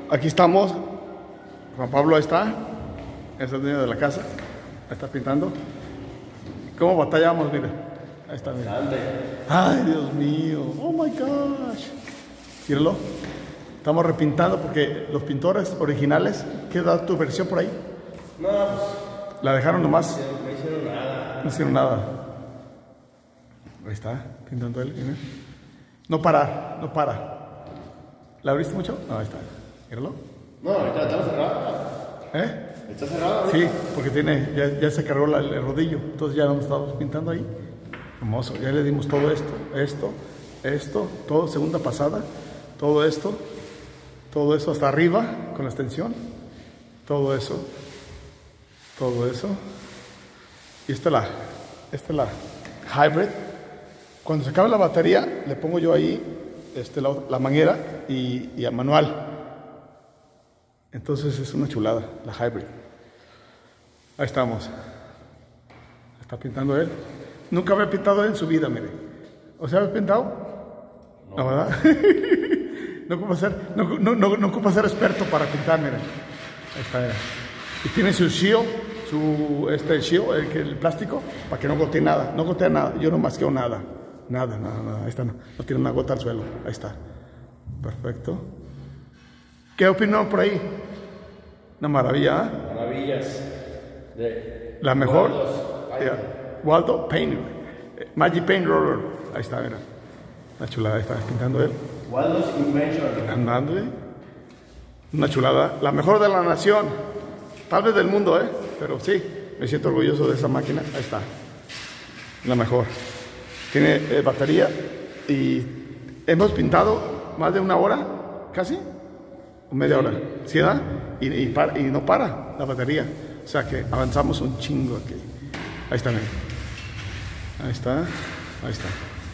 aquí estamos. Juan Pablo ahí está. Es el dueño de la casa. Ahí está pintando. ¿Cómo batallamos? Mira. Ahí está, mira. Ay, Dios mío. Oh my gosh. Míralo. Estamos repintando porque los pintores originales, ¿qué da tu versión por ahí? No, pues. La dejaron nomás. No hicieron nada. No hicieron nada. Ahí está, pintando él. Mira. No para, no para. ¿La abriste mucho? No, ahí está. Míralo. No, ahorita está cerrado. ¿Eh? ¿Está cerrado ahorita? Sí, porque ya se cargó el rodillo. Entonces ya nos estamos pintando ahí. Hermoso. Ya le dimos todo esto, todo, segunda pasada. Todo eso hasta arriba con la extensión. Todo eso. Y esta es la hybrid. Cuando se acabe la batería, le pongo yo ahí la manguera y al manual. Entonces es una chulada, la hybrid. Ahí estamos. Está pintando él. Nunca había pintado él en su vida, mire. ¿O sea, había pintado? No, ¿verdad? No ocupa ser experto para pintar, mire. Ahí está, mira. Y tiene su shield, el plástico, para que no gotee nada. No gotea nada. Yo no masqueo nada. Nada. Ahí está, no tiene una gota al suelo. Ahí está. Perfecto. ¿Qué opinó por ahí? Una maravilla, ¿eh? Maravillas. La mejor. Waldo Paint. Magic Paint Roller. Ahí está, mira. Una chulada, ahí está pintando él. Waldo's Invention. Andándole. Una chulada. La mejor de la nación. Tal vez del mundo, ¿eh? Pero sí, me siento orgulloso de esa máquina. Ahí está. La mejor. Tiene batería y hemos pintado más de una hora, casi. O media hora. ¿Sí da? Y no para la batería. O sea que avanzamos un chingo aquí. Ahí está, mira. Ahí está.